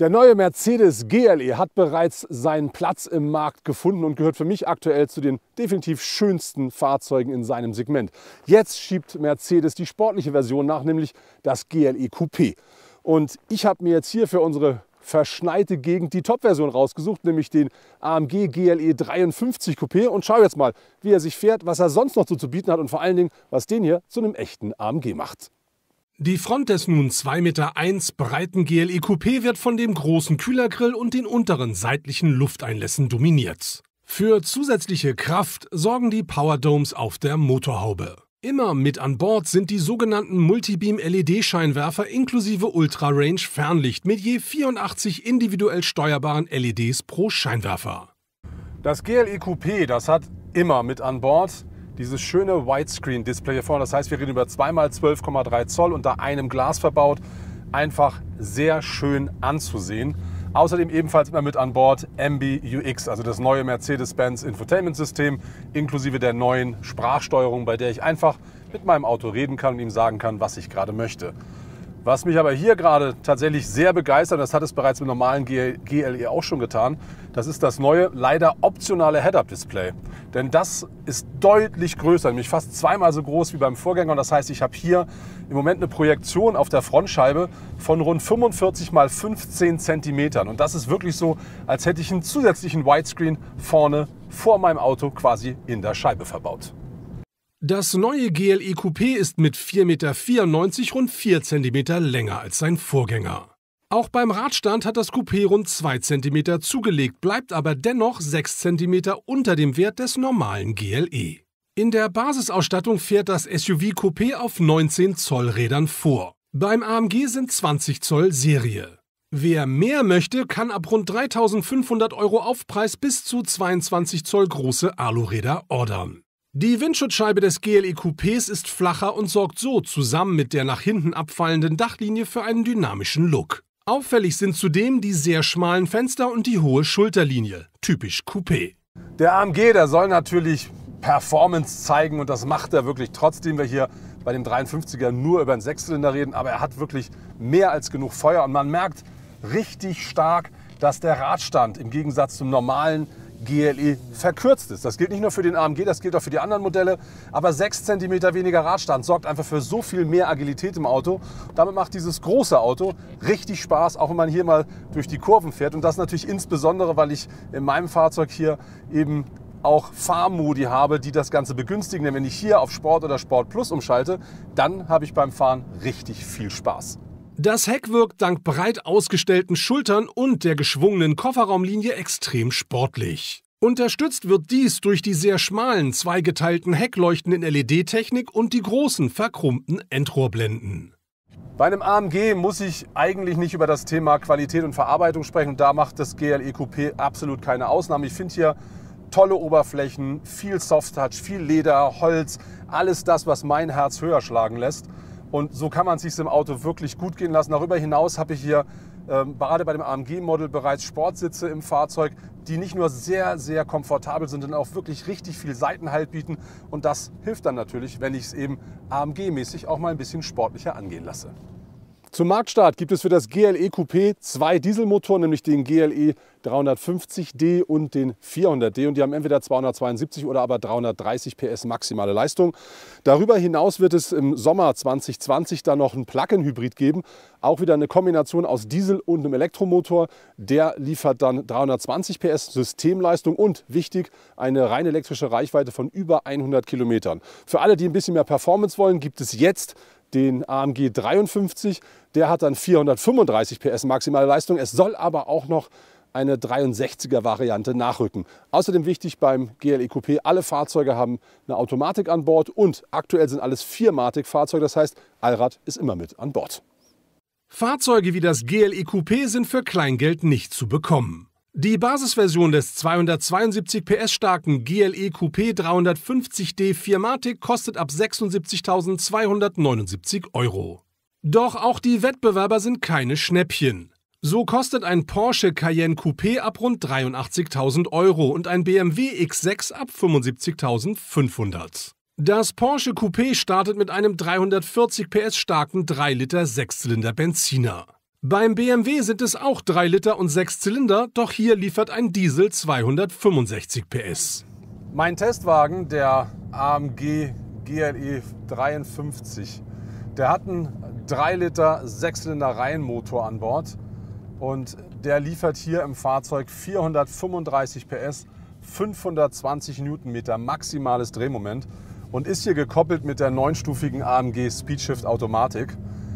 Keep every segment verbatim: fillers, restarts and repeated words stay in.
Der neue Mercedes G L E hat bereits seinen Platz im Markt gefunden und gehört für mich aktuell zu den definitiv schönsten Fahrzeugen in seinem Segment. Jetzt schiebt Mercedes die sportliche Version nach, nämlich das G L E Coupé. Und ich habe mir jetzt hier für unsere verschneite Gegend die Top-Version rausgesucht, nämlich den A M G G L E dreiundfünfzig Coupé, und schau jetzt mal, wie er sich fährt, was er sonst noch so zu bieten hat und vor allen Dingen, was den hier zu einem echten A M G macht. Die Front des nun zwei Meter eins breiten G L E Coupé wird von dem großen Kühlergrill und den unteren seitlichen Lufteinlässen dominiert. Für zusätzliche Kraft sorgen die Powerdomes auf der Motorhaube. Immer mit an Bord sind die sogenannten Multibeam-L E D-Scheinwerfer inklusive Ultra-Range Fernlicht mit je vierundachtzig individuell steuerbaren L E Ds pro Scheinwerfer. Das G L E Coupé, das hat immer mit an Bord dieses schöne Widescreen-Display hier vorne. Das heißt, wir reden über zwei mal zwölf Komma drei Zoll unter einem Glas verbaut. Einfach sehr schön anzusehen. Außerdem ebenfalls immer mit an Bord M B U X, also das neue Mercedes-Benz Infotainment-System, inklusive der neuen Sprachsteuerung, bei der ich einfach mit meinem Auto reden kann und ihm sagen kann, was ich gerade möchte. Was mich aber hier gerade tatsächlich sehr begeistert, das hat es bereits mit normalen G L E auch schon getan, das ist das neue, leider optionale Head-Up-Display. Denn das ist deutlich größer, nämlich fast zweimal so groß wie beim Vorgänger. Und das heißt, ich habe hier im Moment eine Projektion auf der Frontscheibe von rund fünfundvierzig mal fünfzehn Zentimetern. Und das ist wirklich so, als hätte ich einen zusätzlichen Widescreen vorne vor meinem Auto quasi in der Scheibe verbaut. Das neue G L E Coupé ist mit vier Komma vierundneunzig Meter rund vier Zentimeter länger als sein Vorgänger. Auch beim Radstand hat das Coupé rund zwei Zentimeter zugelegt, bleibt aber dennoch sechs Zentimeter unter dem Wert des normalen G L E. In der Basisausstattung fährt das S U V-Coupé auf neunzehn Zoll Rädern vor. Beim A M G sind zwanzig Zoll Serie. Wer mehr möchte, kann ab rund dreitausendfünfhundert Euro Aufpreis bis zu zweiundzwanzig Zoll große Aluräder ordern. Die Windschutzscheibe des G L E Coupés ist flacher und sorgt so zusammen mit der nach hinten abfallenden Dachlinie für einen dynamischen Look. Auffällig sind zudem die sehr schmalen Fenster und die hohe Schulterlinie, typisch Coupé. Der A M G, der soll natürlich Performance zeigen und das macht er wirklich, trotzdem wir hier bei dem dreiundfünfziger nur über einen Sechszylinder reden, aber er hat wirklich mehr als genug Feuer und man merkt richtig stark, dass der Radstand im Gegensatz zum normalen G L E verkürzt ist. Das gilt nicht nur für den A M G, das gilt auch für die anderen Modelle. Aber sechs Zentimeter weniger Radstand sorgt einfach für so viel mehr Agilität im Auto. Damit macht dieses große Auto richtig Spaß, auch wenn man hier mal durch die Kurven fährt. Und das natürlich insbesondere, weil ich in meinem Fahrzeug hier eben auch Fahrmodi habe, die das Ganze begünstigen. Denn wenn ich hier auf Sport oder Sport Plus umschalte, dann habe ich beim Fahren richtig viel Spaß. Das Heck wirkt dank breit ausgestellten Schultern und der geschwungenen Kofferraumlinie extrem sportlich. Unterstützt wird dies durch die sehr schmalen, zweigeteilten Heckleuchten in L E D-Technik und die großen, verkrummten Endrohrblenden. Bei einem A M G muss ich eigentlich nicht über das Thema Qualität und Verarbeitung sprechen. Und da macht das G L E Coupé absolut keine Ausnahme. Ich finde hier tolle Oberflächen, viel Softtouch, viel Leder, Holz, alles das, was mein Herz höher schlagen lässt. Und so kann man es sich im Auto wirklich gut gehen lassen. Darüber hinaus habe ich hier ähm, gerade bei dem A M G-Modell bereits Sportsitze im Fahrzeug, die nicht nur sehr, sehr komfortabel sind, sondern auch wirklich richtig viel Seitenhalt bieten. Und das hilft dann natürlich, wenn ich es eben A M G-mäßig auch mal ein bisschen sportlicher angehen lasse. Zum Marktstart gibt es für das G L E Coupé zwei Dieselmotoren, nämlich den G L E dreihundertfünfzig D und den vierhundert D. Und die haben entweder zweihundertzweiundsiebzig oder aber dreihundertdreißig P S maximale Leistung. Darüber hinaus wird es im Sommer zwanzig zwanzig dann noch einen Plug-in-Hybrid geben. Auch wieder eine Kombination aus Diesel und einem Elektromotor. Der liefert dann dreihundertzwanzig P S Systemleistung und, wichtig, eine rein elektrische Reichweite von über hundert Kilometern. Für alle, die ein bisschen mehr Performance wollen, gibt es jetzt den A M G dreiundfünfzig. Der hat dann vierhundertfünfunddreißig P S maximale Leistung. Es soll aber auch noch eine dreiundsechziger Variante nachrücken. Außerdem wichtig beim G L E Coupé, alle Fahrzeuge haben eine Automatik an Bord und aktuell sind alles Viermatic-Fahrzeuge. Das heißt, Allrad ist immer mit an Bord. Fahrzeuge wie das G L E Coupé sind für Kleingeld nicht zu bekommen. Die Basisversion des zweihundertzweiundsiebzig P S starken G L E Coupé dreihundertfünfzig D viermatic kostet ab sechsundsiebzigtausendzweihundertneunundsiebzig Euro. Doch auch die Wettbewerber sind keine Schnäppchen. So kostet ein Porsche Cayenne Coupé ab rund dreiundachtzigtausend Euro und ein B M W X sechs ab fünfundsiebzigtausendfünfhundert. Das Porsche Coupé startet mit einem dreihundertvierzig P S starken drei Liter Sechszylinder Benziner. Beim B M W sind es auch drei Liter und sechs Zylinder, doch hier liefert ein Diesel zweihundertfünfundsechzig P S. Mein Testwagen, der A M G G L E dreiundfünfzig, der hat einen drei Liter sechs Zylinder Reihenmotor an Bord und der liefert hier im Fahrzeug vierhundertfünfunddreißig P S, fünfhundertzwanzig Newtonmeter maximales Drehmoment und ist hier gekoppelt mit der neunstufigen A M G Speedshift Automatik.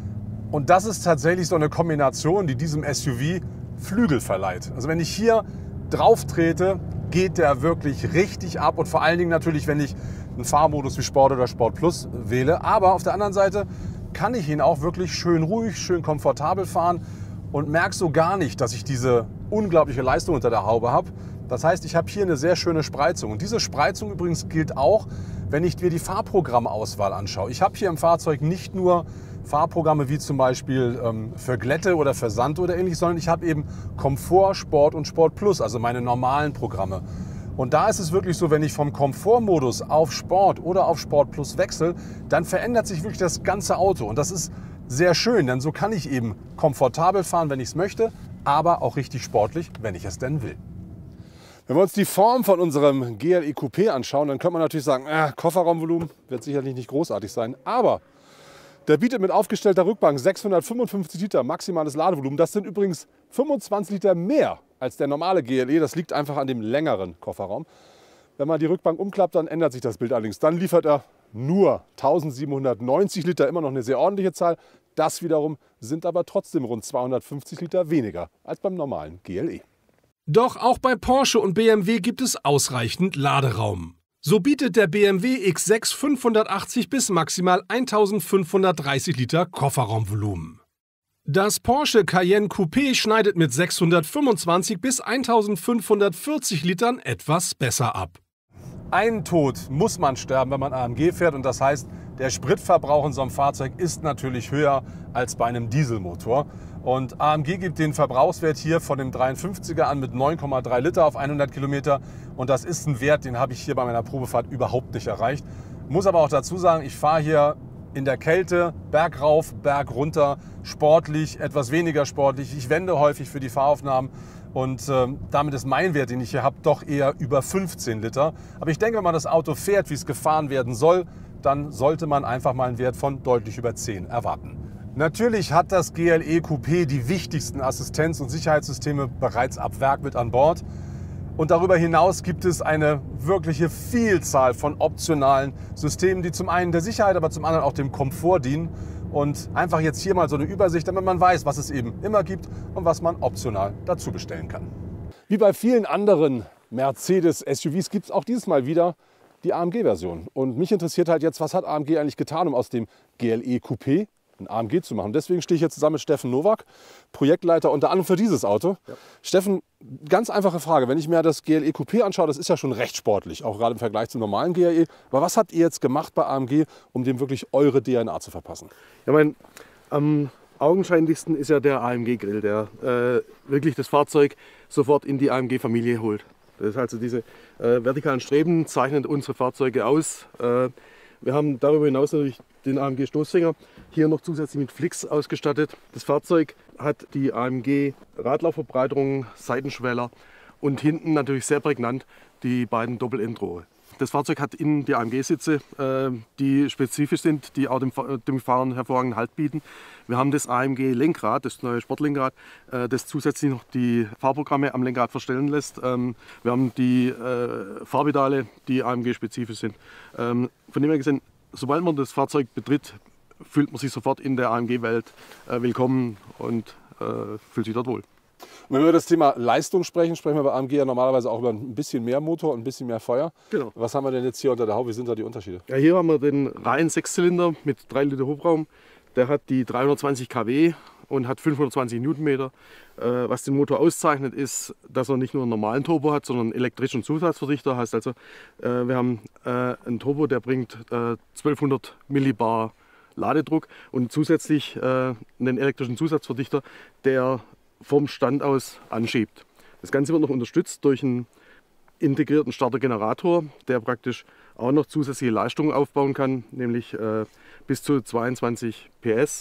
Und das ist tatsächlich so eine Kombination, die diesem S U V Flügel verleiht. Also wenn ich hier drauf trete, geht der wirklich richtig ab und vor allen Dingen natürlich, wenn ich einen Fahrmodus wie Sport oder Sport Plus wähle. Aber auf der anderen Seite kann ich ihn auch wirklich schön ruhig, schön komfortabel fahren und merke so gar nicht, dass ich diese unglaubliche Leistung unter der Haube habe. Das heißt, ich habe hier eine sehr schöne Spreizung. Und diese Spreizung übrigens gilt auch, wenn ich mir die Fahrprogrammauswahl anschaue. Ich habe hier im Fahrzeug nicht nur Fahrprogramme wie zum Beispiel ähm, für Glätte oder für Sand oder ähnliches, sondern ich habe eben Komfort, Sport und Sport Plus, also meine normalen Programme. Und da ist es wirklich so, wenn ich vom Komfortmodus auf Sport oder auf Sport Plus wechsle, dann verändert sich wirklich das ganze Auto. Und das ist sehr schön, denn so kann ich eben komfortabel fahren, wenn ich es möchte, aber auch richtig sportlich, wenn ich es denn will. Wenn wir uns die Form von unserem G L E Coupé anschauen, dann könnte man natürlich sagen, äh, Kofferraumvolumen wird sicherlich nicht großartig sein, aber der bietet mit aufgestellter Rückbank sechshundertfünfundfünfzig Liter maximales Ladevolumen. Das sind übrigens fünfundzwanzig Liter mehr als der normale G L E. Das liegt einfach an dem längeren Kofferraum. Wenn man die Rückbank umklappt, dann ändert sich das Bild allerdings. Dann liefert er nur eintausendsiebenhundertneunzig Liter, immer noch eine sehr ordentliche Zahl. Das wiederum sind aber trotzdem rund zweihundertfünfzig Liter weniger als beim normalen G L E. Doch auch bei Porsche und B M W gibt es ausreichend Laderaum. So bietet der B M W X sechs fünfhundertachtzig bis maximal eintausendfünfhundertdreißig Liter Kofferraumvolumen. Das Porsche Cayenne Coupé schneidet mit sechshundertfünfundzwanzig bis eintausendfünfhundertvierzig Litern etwas besser ab. Einen Tod muss man sterben, wenn man A M G fährt, und das heißt, der Spritverbrauch in so einem Fahrzeug ist natürlich höher als bei einem Dieselmotor. Und A M G gibt den Verbrauchswert hier von dem dreiundfünfziger an mit neun Komma drei Liter auf hundert Kilometer. Und das ist ein Wert, den habe ich hier bei meiner Probefahrt überhaupt nicht erreicht. Muss aber auch dazu sagen, ich fahre hier in der Kälte, Berg rauf, Berg runter, sportlich, etwas weniger sportlich. Ich wende häufig für die Fahraufnahmen und äh, damit ist mein Wert, den ich hier habe, doch eher über fünfzehn Liter. Aber ich denke, wenn man das Auto fährt, wie es gefahren werden soll, dann sollte man einfach mal einen Wert von deutlich über zehn erwarten. Natürlich hat das G L E Coupé die wichtigsten Assistenz- und Sicherheitssysteme bereits ab Werk mit an Bord. Und darüber hinaus gibt es eine wirkliche Vielzahl von optionalen Systemen, die zum einen der Sicherheit, aber zum anderen auch dem Komfort dienen. Und einfach jetzt hier mal so eine Übersicht, damit man weiß, was es eben immer gibt und was man optional dazu bestellen kann. Wie bei vielen anderen Mercedes-S U Vs gibt es auch dieses Mal wieder die A M G-Version. Und mich interessiert halt jetzt, was hat A M G eigentlich getan, um aus dem G L E Coupé ein A M G zu machen. Deswegen stehe ich jetzt zusammen mit Steffen Nowak, Projektleiter unter anderem für dieses Auto. Ja. Steffen, ganz einfache Frage. Wenn ich mir das G L E Coupé anschaue, das ist ja schon recht sportlich, auch gerade im Vergleich zum normalen G L E. Aber was habt ihr jetzt gemacht bei A M G, um dem wirklich eure D N A zu verpassen? Ja, mein, am augenscheinlichsten ist ja der A M G-Grill, der äh, wirklich das Fahrzeug sofort in die A M G-Familie holt. Das ist also diese äh, vertikalen Streben zeichnen unsere Fahrzeuge aus. Äh, wir haben darüber hinaus natürlich den A M G-Stoßfänger hier noch zusätzlich mit Flix ausgestattet. Das Fahrzeug hat die A M G-Radlaufverbreiterung, Seitenschweller und hinten natürlich sehr prägnant die beiden Doppel-Endrohre. Das Fahrzeug hat innen die A M G-Sitze, äh, die spezifisch sind, die auch dem, dem Fahren hervorragenden Halt bieten. Wir haben das A M G-Lenkrad, das neue Sportlenkrad, äh, das zusätzlich noch die Fahrprogramme am Lenkrad verstellen lässt. Ähm, wir haben die äh, Fahrpedale, die A M G-spezifisch sind. Ähm, von dem her gesehen, sobald man das Fahrzeug betritt, fühlt man sich sofort in der A M G-Welt äh, willkommen und äh, fühlt sich dort wohl. Und wenn wir über das Thema Leistung sprechen, sprechen wir bei A M G ja normalerweise auch über ein bisschen mehr Motor und ein bisschen mehr Feuer. Genau. Was haben wir denn jetzt hier unter der Haube? Wie sind da die Unterschiede? Ja, hier haben wir den reinen Sechszylinder mit drei Liter Hubraum. Der hat die dreihundertzwanzig Kilowatt und hat fünfhundertzwanzig Newtonmeter. Äh, was den Motor auszeichnet, ist, dass er nicht nur einen normalen Turbo hat, sondern einen elektrischen Zusatzverdichter. Heißt also, äh, wir haben äh, einen Turbo, der bringt äh, zwölfhundert Millibar Ladedruck und zusätzlich äh, einen elektrischen Zusatzverdichter, der vom Stand aus anschiebt. Das Ganze wird noch unterstützt durch einen integrierten Startergenerator, der praktisch auch noch zusätzliche Leistungen aufbauen kann, nämlich äh, bis zu zweiundzwanzig P S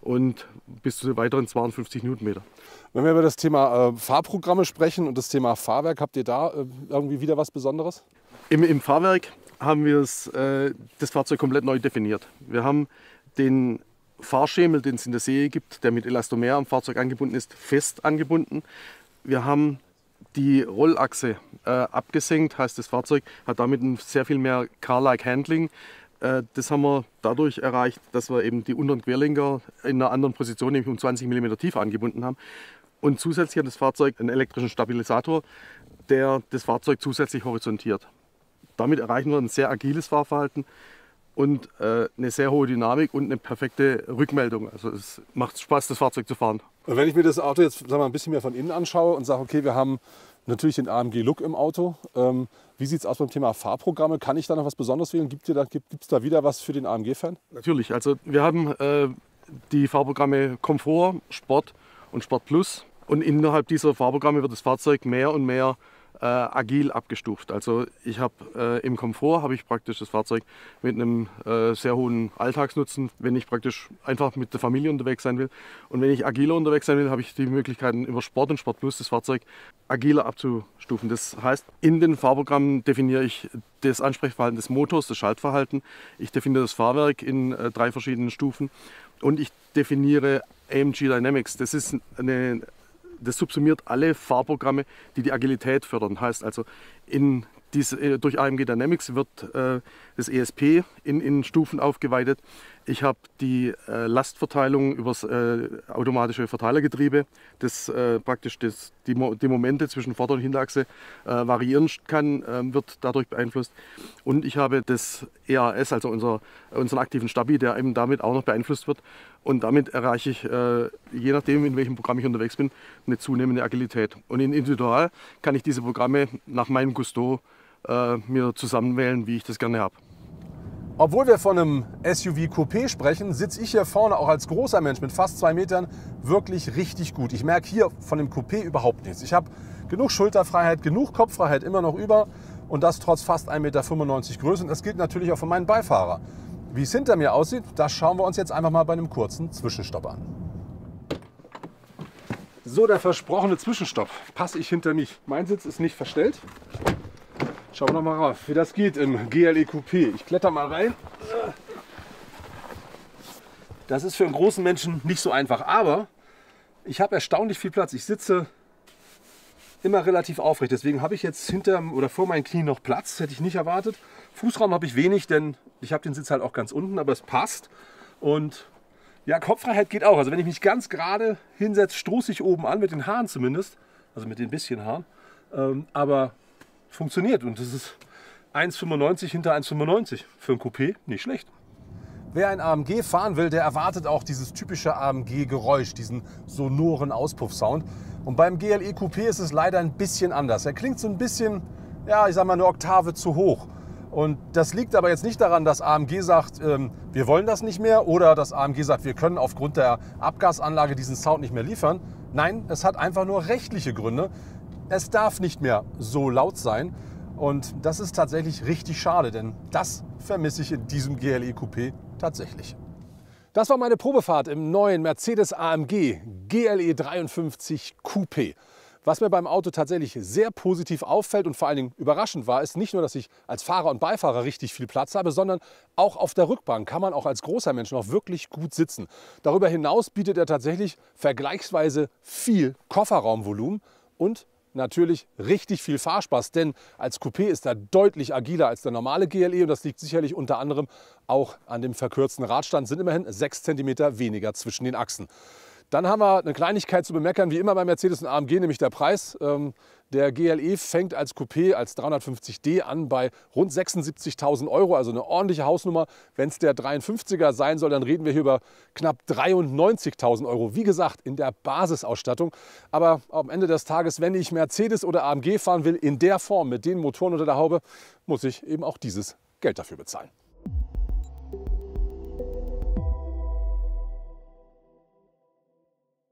und bis zu weiteren zweiundfünfzig Newtonmeter. Wenn wir über das Thema äh, Fahrprogramme sprechen und das Thema Fahrwerk, habt ihr da äh, irgendwie wieder was Besonderes? Im, im Fahrwerk haben wir das, äh, das Fahrzeug komplett neu definiert. Wir haben den Fahrschemel, den es in der Serie gibt, der mit Elastomer am Fahrzeug angebunden ist, fest angebunden. Wir haben die Rollachse äh, abgesenkt, heißt das Fahrzeug hat damit ein sehr viel mehr Car-like Handling. Äh, das haben wir dadurch erreicht, dass wir eben die unteren Querlenker in einer anderen Position, nämlich um zwanzig Millimeter tiefer angebunden haben. Und zusätzlich hat das Fahrzeug einen elektrischen Stabilisator, der das Fahrzeug zusätzlich horizontiert. Damit erreichen wir ein sehr agiles Fahrverhalten und äh, eine sehr hohe Dynamik und eine perfekte Rückmeldung. Also es macht Spaß, das Fahrzeug zu fahren. Und wenn ich mir das Auto jetzt sagen wir mal, ein bisschen mehr von innen anschaue und sage, okay, wir haben natürlich den A M G-Look im Auto. Ähm, wie sieht es aus beim Thema Fahrprogramme? Kann ich da noch was Besonderes wählen? Gibt es da, gibt, da wieder was für den A M G-Fan? Natürlich. Also wir haben äh, die Fahrprogramme Komfort, Sport und Sport Plus. Und innerhalb dieser Fahrprogramme wird das Fahrzeug mehr und mehr äh, agil abgestuft. Also ich habe äh, im Komfort habe ich praktisch das Fahrzeug mit einem äh, sehr hohen Alltagsnutzen, wenn ich praktisch einfach mit der Familie unterwegs sein will. Und wenn ich agiler unterwegs sein will, habe ich die Möglichkeiten über Sport und Sport Plus das Fahrzeug agiler abzustufen. Das heißt, in den Fahrprogrammen definiere ich das Ansprechverhalten des Motors, das Schaltverhalten. Ich definiere das Fahrwerk in äh, drei verschiedenen Stufen und ich definiere A M G Dynamics. Das ist eine Das subsumiert alle Fahrprogramme, die die Agilität fördern. Heißt also, in diese, durch A M G Dynamics wird äh, das E S P in, in Stufen aufgeweitet. Ich habe die äh, Lastverteilung über das äh, automatische Verteilergetriebe, das äh, praktisch das, die, Mo die Momente zwischen Vorder- und Hinterachse äh, variieren kann, äh, wird dadurch beeinflusst. Und ich habe das E A S, also unser, unseren aktiven Stabi, der eben damit auch noch beeinflusst wird. Und damit erreiche ich, äh, je nachdem, in welchem Programm ich unterwegs bin, eine zunehmende Agilität. Und in Individual kann ich diese Programme nach meinem Gusto äh, mir zusammenwählen, wie ich das gerne habe. Obwohl wir von einem S U V-Coupé sprechen, sitze ich hier vorne auch als großer Mensch mit fast zwei Metern wirklich richtig gut. Ich merke hier von dem Coupé überhaupt nichts. Ich habe genug Schulterfreiheit, genug Kopffreiheit immer noch über und das trotz fast ein Meter fünfundneunzig Größe. Und das gilt natürlich auch für meinen Beifahrer. Wie es hinter mir aussieht, das schauen wir uns jetzt einfach mal bei einem kurzen Zwischenstopp an. So, der versprochene Zwischenstopp passe ich hinter mich. Mein Sitz ist nicht verstellt. Schauen wir noch mal rauf, wie das geht im G L E Coupé. Ich kletter mal rein. Das ist für einen großen Menschen nicht so einfach, aber ich habe erstaunlich viel Platz. Ich sitze immer relativ aufrecht, deswegen habe ich jetzt hinter oder vor meinen Knien noch Platz, hätte ich nicht erwartet. Fußraum habe ich wenig, denn ich habe den Sitz halt auch ganz unten, aber es passt. Und ja, Kopffreiheit geht auch. Also wenn ich mich ganz gerade hinsetze, stoße ich oben an, mit den Haaren zumindest, also mit den bisschen Haaren, ähm, aber funktioniert und das ist eins fünfundneunzig hinter eins fünfundneunzig. Für ein Coupé nicht schlecht. Wer ein A M G fahren will, der erwartet auch dieses typische A M G-Geräusch, diesen sonoren Auspuffsound. Und beim G L E Coupé ist es leider ein bisschen anders. Er klingt so ein bisschen, ja, ich sag mal, eine Oktave zu hoch. Und das liegt aber jetzt nicht daran, dass A M G sagt, ähm, wir wollen das nicht mehr, oder dass A M G sagt, wir können aufgrund der Abgasanlage diesen Sound nicht mehr liefern. Nein, es hat einfach nur rechtliche Gründe. Es darf nicht mehr so laut sein. Und das ist tatsächlich richtig schade, denn das vermisse ich in diesem G L E Coupé tatsächlich. Das war meine Probefahrt im neuen Mercedes A M G G L E dreiundfünfzig Coupé. Was mir beim Auto tatsächlich sehr positiv auffällt und vor allen Dingen überraschend war, ist nicht nur, dass ich als Fahrer und Beifahrer richtig viel Platz habe, sondern auch auf der Rückbank kann man auch als großer Mensch noch wirklich gut sitzen. Darüber hinaus bietet er tatsächlich vergleichsweise viel Kofferraumvolumen und natürlich richtig viel Fahrspaß, denn als Coupé ist er deutlich agiler als der normale G L E und das liegt sicherlich unter anderem auch an dem verkürzten Radstand, sind immerhin sechs Zentimeter weniger zwischen den Achsen. Dann haben wir eine Kleinigkeit zu bemeckern, wie immer bei Mercedes und A M G, nämlich der Preis. Der G L E fängt als Coupé, als dreihundertfünfzig D an bei rund sechsundsiebzigtausend Euro, also eine ordentliche Hausnummer. Wenn es der dreiundfünfziger sein soll, dann reden wir hier über knapp dreiundneunzigtausend Euro. Wie gesagt, in der Basisausstattung. Aber am Ende des Tages, wenn ich Mercedes oder A M G fahren will, in der Form, mit den Motoren unter der Haube, muss ich eben auch dieses Geld dafür bezahlen.